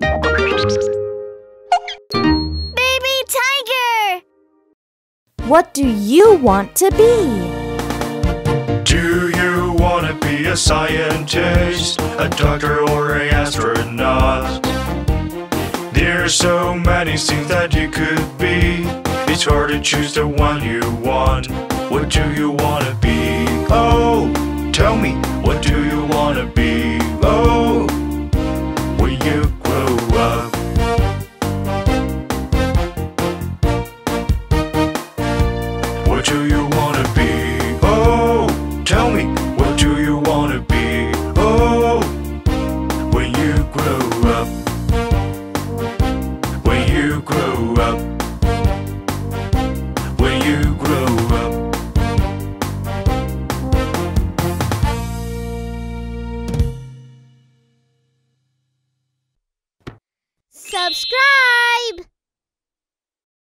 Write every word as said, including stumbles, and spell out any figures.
Baby Tiger! What do you want to be? Do you want to be a scientist, a doctor, or an astronaut? There's so many things that you could be. It's hard to choose the one you want. What do you want to be? Oh, tell me, what do you want to be? Oh, when you grow up. What do you want to be? Oh, tell me, what do you want to be? Oh, when you grow up. When you grow up. When you grow up. Subscribe!